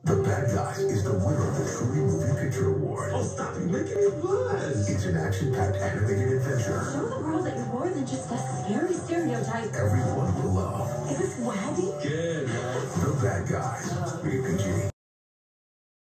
The Bad Guy is the winner of the Truly Movie Picture Award. Oh, stop it, making me blush. It's an action-packed animated adventure Show the world that you're more than just a scary stereotype. everyone will love. Is this wagging? Good, man. The Bad Guy.